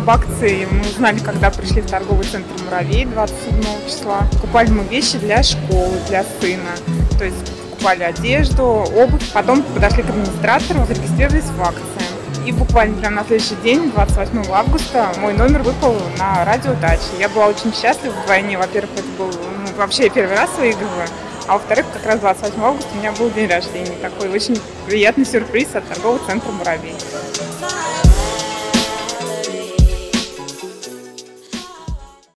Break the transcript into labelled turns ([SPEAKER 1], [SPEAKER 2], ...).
[SPEAKER 1] об акции мы узнали, когда пришли в торговый центр «Муравей» 27 числа. Покупали мы вещи для школы, для сына. То есть покупали одежду, обувь. Потом подошли к администратору, зарегистрировались в акции. И буквально прямо на следующий день, 28 августа, мой номер выпал на радио «Дача». Я была очень счастлива вдвойне. Во-первых, это был вообще я первый раз выигрываю. А во-вторых, как раз 28 августа у меня был день рождения. Такой очень приятный сюрприз от торгового центра «Муравей».